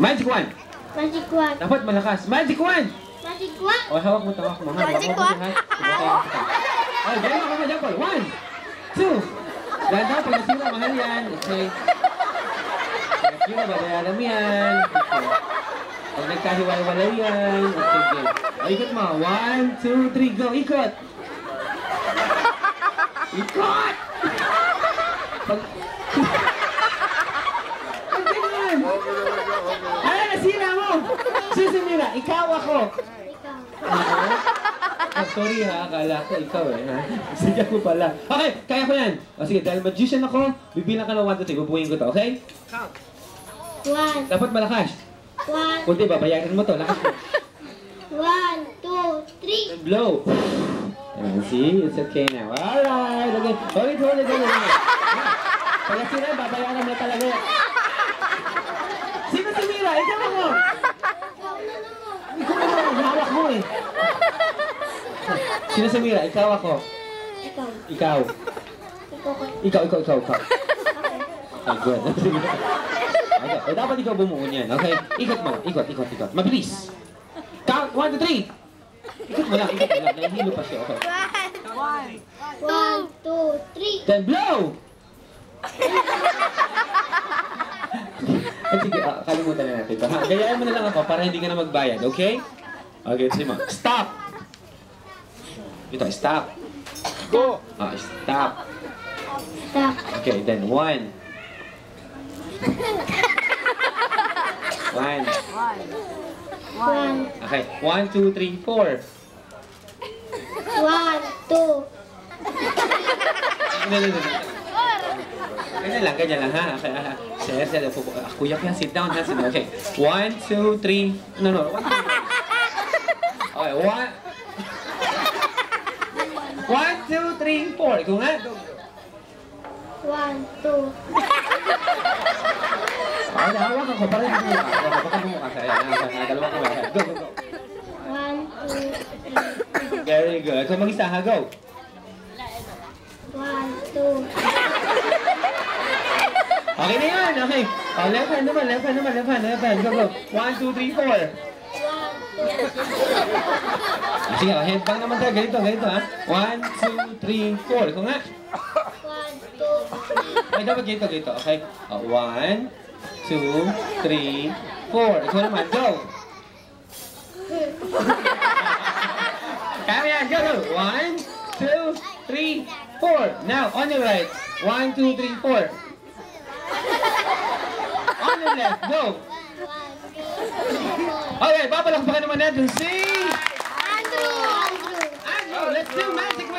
Magic wand. Magic wand. Dapat malakas. Magic wand. Magic wand. O, hawak mo, tawak mo. Magic wand. Ay, gano'n ka mo, Jampol. 1, 2. Ganda, pag nasira, mahal yan. Okay. Pag nasira, babayaran mo yan. Okay. Pag nagkahiwalay-walay yan. Okay, game. O, ikot mo. 1, 2, 3, go. Ikot. Ikot! Pag... Pag ganyan. Ay, nasira mo. Susunira, ikaw ako. Oh, sorry ha, akala ko ikaw eh ha. Sige ako pala. Okay, kaya ko yan. O sige, dahil magician ako, bibilang ka ng 1, 2, 3. Bubuhin ko to, okay? Count. 1. Dapat malakas. 1. Kunti, babayaran mo to. Lakas mo. 1, 2, 3. Blow. Ayan, see? It's okay now. Alright. Okay. Hold it. Pag sila, babayaran mo talaga. Sino si Mira? Ikaw ako. Ikaw naman. Hawak mo eh. Sino si Mira? Ikaw ako. Ikaw. Ikaw. Ay, good. Okay. O, dapat ikaw bumuo niyan. Okay? Ikot mo. Ikot. Mabilis. Count. 1, 2, 3. Ikot mo lang. Nahihilo pa siya. Okay. 1, 2, 3. Then blow! Sige, kalimutan na natin ito. Gayaan mo na lang ako para hindi ka na magbayad. Okay? Okay, sige mo. Stop! Ito, stop. Go. Stop. Stop. Okay, then 1. 1. Okay, 1, 2, 3, 4. 1, 2. Ganyan lang ha. Okay, sir, kuya kaya sit down ha. Okay, 1, 2, 3. No. 1, 2, 3. Okay, 1, 2, 3, 4. Ikaw nga. 1, 2. Ay, hawakan ko. Parang hindi mo mukha. Baka bumukha sa'yo. Dalawa ko ba? Go. 1, 2, 3. Very good. So, mag-isa ha. Go. 1, 2. Okay na yan. Okay. Oh, left hand naman. Go. 1, 2, 3, 4. 1, 2. Sige, headbang naman tayo. Ganito ha. 1, 2, 3, 4. Ikaw nga. 1, 2, 3. Ay, dapat ganito. Okay. 1, 2, 3, 4. Ikaw naman. Go. Kaya yan. Go. 1, 2, 3, 4. Now, on your right. 1, 2, 3, 4. On your left. Go. 1, 2, 3, 4. Okay, papalakpakan naman natin si Andrew. Andrew. Let's do magic